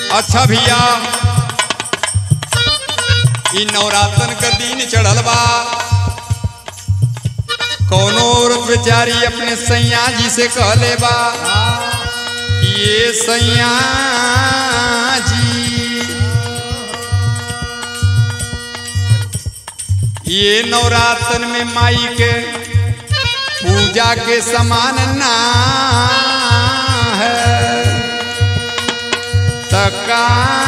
अच्छा भैया इ नवरात्रन का दिन चढ़ल बा। कौनो औरत बेचारी अपने सैया जी से कहले बा ये सैया जी ये नवरात्रन में माई के पूजा के समान ना है तका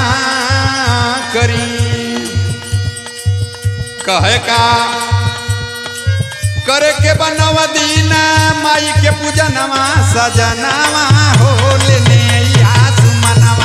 करी कहे का करे के बनवा दीन माई के पूजनवा सजनवा हो लेने आसमनवा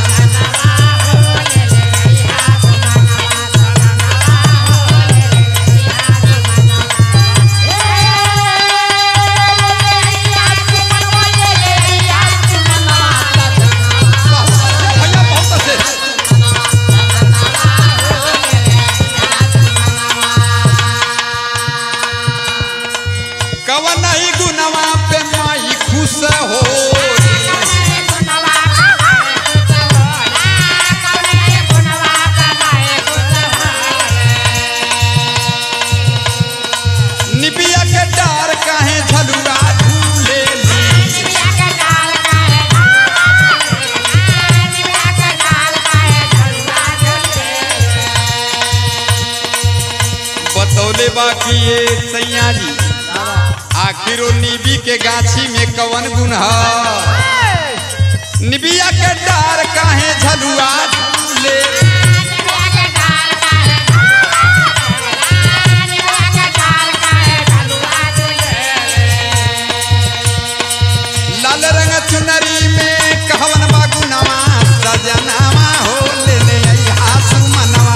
बाकी ये सैया जी आखिर निबी के गाछी में कवन गुण है निबिया के डार काहे झलुआ झूले लाल रंग चुनरी में कहवन बागुनवा सजनवा हो लेने आसमनवा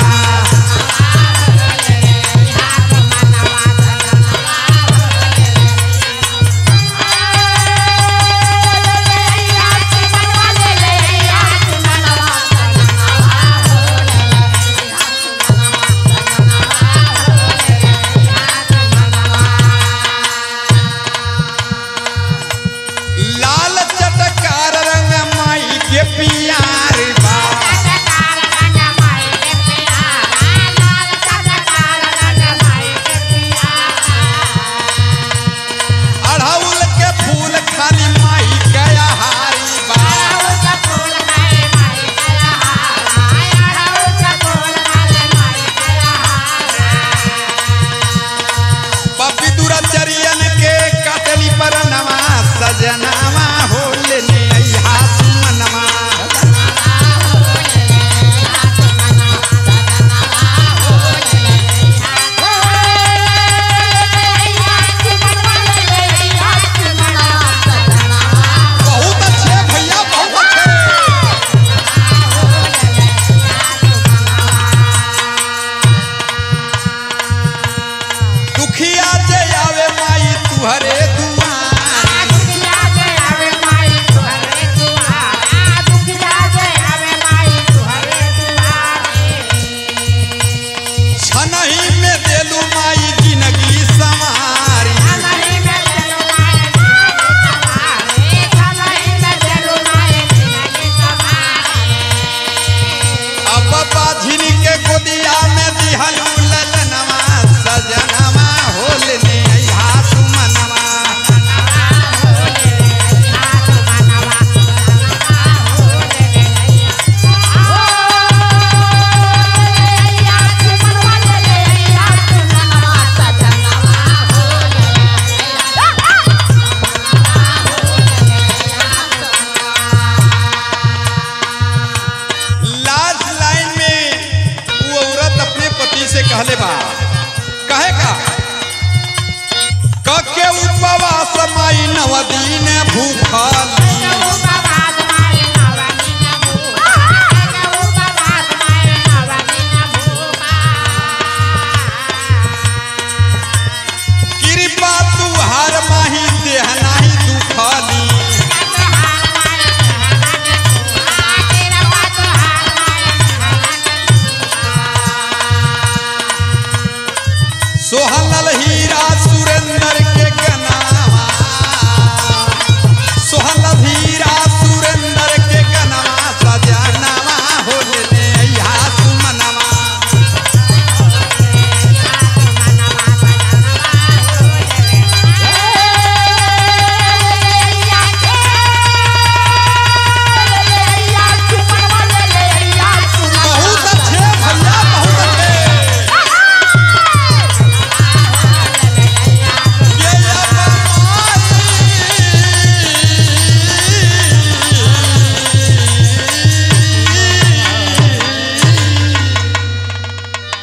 कहले बा कहे का कके उपवास माई 9 दिन भूखल